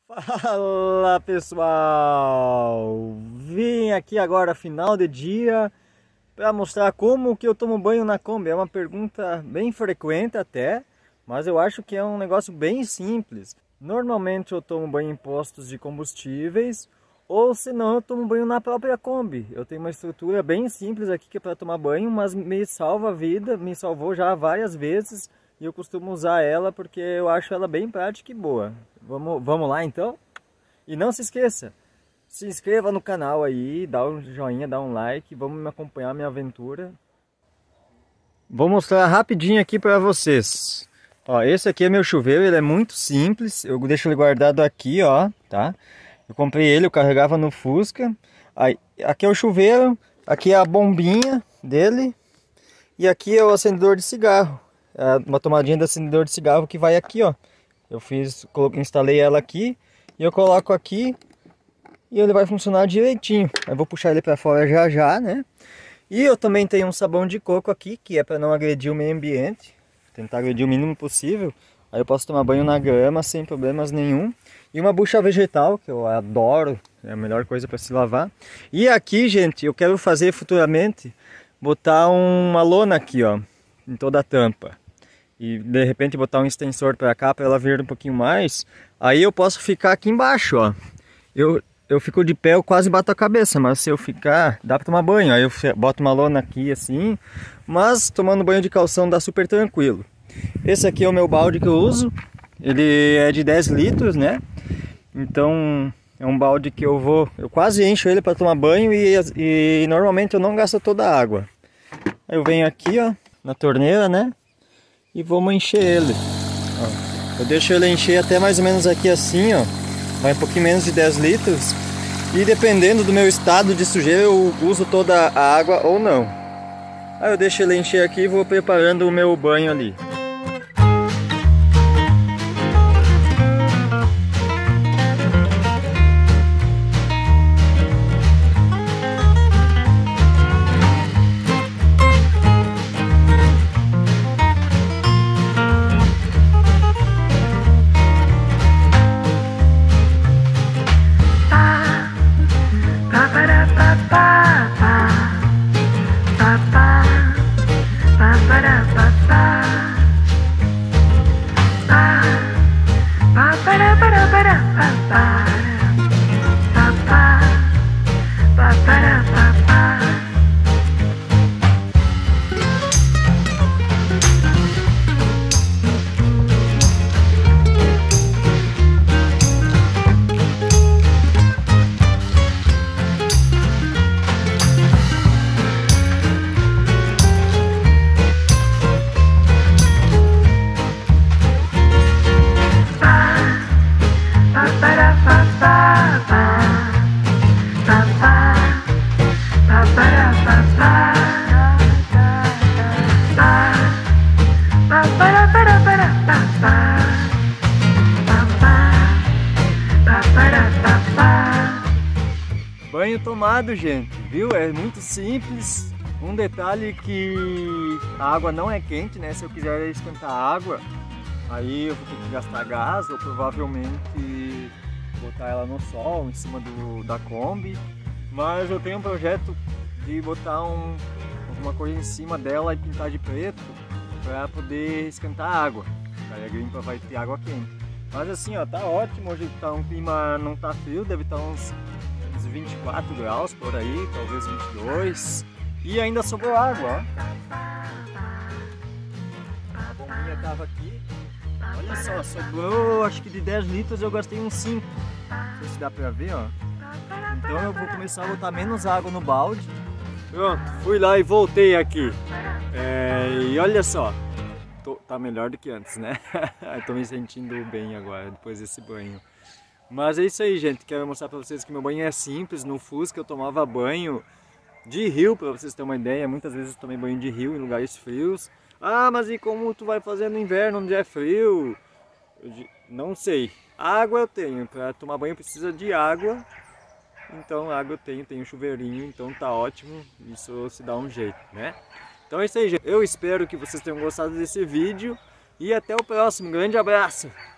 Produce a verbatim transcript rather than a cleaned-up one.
Fala pessoal, vim aqui agora final de dia para mostrar como que eu tomo banho na Kombi. É uma pergunta bem frequente até, mas eu acho que é um negócio bem simples. Normalmente eu tomo banho em postos de combustíveis, ou se não eu tomo banho na própria Kombi. Eu tenho uma estrutura bem simples aqui que é para tomar banho, mas me salva a vida, me salvou já várias vezes. E eu costumo usar ela porque eu acho ela bem prática e boa. Vamos, vamos lá então? E não se esqueça, se inscreva no canal aí, dá um joinha, dá um like, vamos me acompanhar a minha aventura. Vou mostrar rapidinho aqui para vocês. Ó, esse aqui é meu chuveiro, ele é muito simples, eu deixo ele guardado aqui, ó, tá? Eu comprei ele, eu carregava no Fusca. Aí, aqui é o chuveiro, aqui é a bombinha dele e aqui é o acendedor de cigarro. É uma tomadinha de acendedor de cigarro que vai aqui, ó. Eu fiz, coloquei, instalei ela aqui e eu coloco aqui e ele vai funcionar direitinho. Eu vou puxar ele para fora já já, né? E eu também tenho um sabão de coco aqui, que é para não agredir o meio ambiente, tentar agredir o mínimo possível. Aí eu posso tomar banho na grama sem problemas nenhum. E uma bucha vegetal, que eu adoro, é a melhor coisa para se lavar. E aqui, gente, eu quero fazer futuramente, botar uma lona aqui, ó, em toda a tampa. E de repente botar um extensor para cá para ela vir um pouquinho mais. Aí eu posso ficar aqui embaixo, ó. Eu, eu fico de pé, eu quase bato a cabeça, mas se eu ficar, dá para tomar banho. Aí eu boto uma lona aqui assim, mas tomando banho de calção dá super tranquilo. Esse aqui é o meu balde que eu uso. Ele é de dez litros, né? Então é um balde que eu vou, eu quase encho ele para tomar banho e, e normalmente eu não gasto toda a água. Aí eu venho aqui, ó, na torneira, né? E vamos encher ele. Ó, eu deixo ele encher até mais ou menos aqui assim, ó. Vai um pouquinho menos de dez litros. E dependendo do meu estado de sujeira, eu uso toda a água ou não. Aí eu deixo ele encher aqui e vou preparando o meu banho ali. Banho tomado, gente, viu? É muito simples. Um detalhe que a água não é quente, né? Se eu quiser esquentar a água, aí eu vou ter que gastar gás ou provavelmente botar ela no sol, em cima do, da Kombi. Mas eu tenho um projeto de botar um, alguma coisa em cima dela e pintar de preto para poder esquentar a água. Aí a grimpa vai ter água quente. Mas assim, ó, tá ótimo. Hoje tá um clima, não tá frio, deve estar uns vinte e quatro graus por aí, talvez vinte e dois. E ainda sobrou água, ó. A bombinha tava aqui. Olha só, sobrou acho que de dez litros eu gastei uns cinco. Não sei se dá pra ver, ó. Então eu vou começar a botar menos água no balde. Pronto, fui lá e voltei aqui. É, e olha só, tô, tá melhor do que antes, né? Tô me sentindo bem agora, depois desse banho. Mas é isso aí, gente, quero mostrar pra vocês que meu banho é simples. No Fusca eu tomava banho de rio, pra vocês terem uma ideia. Muitas vezes eu tomei banho de rio em lugares frios. Ah, mas e como tu vai fazer no inverno onde é frio? Eu não sei. Água eu tenho, pra tomar banho precisa de água. Então água eu tenho, tenho chuveirinho, então tá ótimo. Isso se dá um jeito, né? Então é isso aí, gente. Eu espero que vocês tenham gostado desse vídeo. E até o próximo. Grande abraço!